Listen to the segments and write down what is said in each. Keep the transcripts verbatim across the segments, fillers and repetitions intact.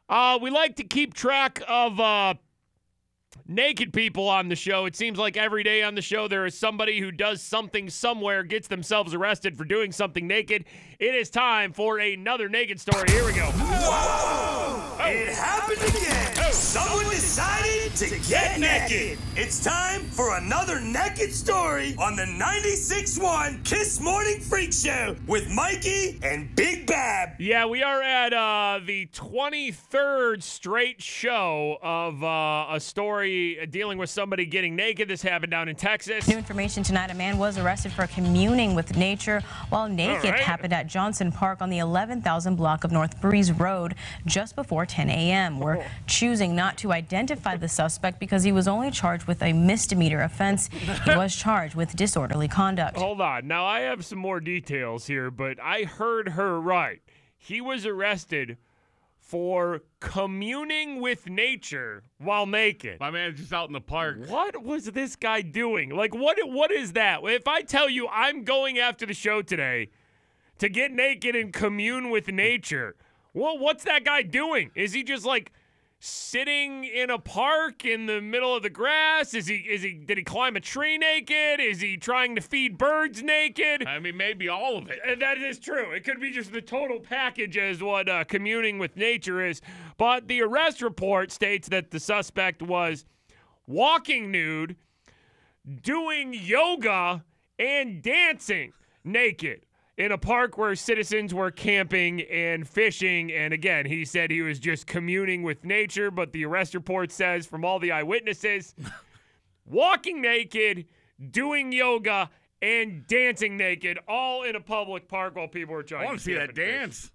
Uh, we like to keep track of uh, naked people on the show. It seems like every day on the show there is somebody who does something somewhere, gets themselves arrested for doing something naked. It is time for another naked story. Here we go. Whoa! Oh. It happened again. Oh. Someone decided to get naked. It's time for another naked story on the ninety-six point one Kiss Morning Freak Show with Mikey and Big Bab. Yeah, we are at uh, the twenty-third straight show of uh, a story dealing with somebody getting naked. This happened down in Texas. New information tonight. A man was arrested for communing with nature while naked. Right. Happened at Johnson Park on the eleven thousand block of North Breeze Road just before ten a.m. We're choosing not to identify the suspect because he was only charged with a misdemeanor offense. He was charged with disorderly conduct. Hold on. Now, I have some more details here, but I heard her right. He was arrested for communing with nature while naked. My man's just out in the park. What was this guy doing? Like, what? What is that? If I tell you I'm going after the show today to get naked and commune with nature, well, what's that guy doing? Is he just like sitting in a park in the middle of the grass? Is he? Is he? Did he climb a tree naked? Is he trying to feed birds naked? I mean, maybe all of it. And that is true. It could be just the total package as what uh, communing with nature is. But the arrest report states that the suspect was walking nude, doing yoga, and dancing naked in a park where citizens were camping and fishing. And again, he said he was just communing with nature, but the arrest report says from all the eyewitnesses, walking naked, doing yoga, and dancing naked, all in a public park while people were trying I want to to see camp that and fish. dance.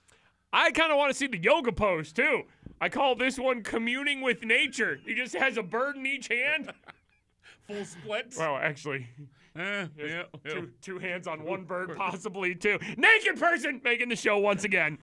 I kind of want to see the yoga pose, too. I call this one communing with nature. He just has a bird in each hand. Full splits. Well, actually, Eh, yeah, yeah. two, two hands on one bird, possibly two. Naked person making the show once again.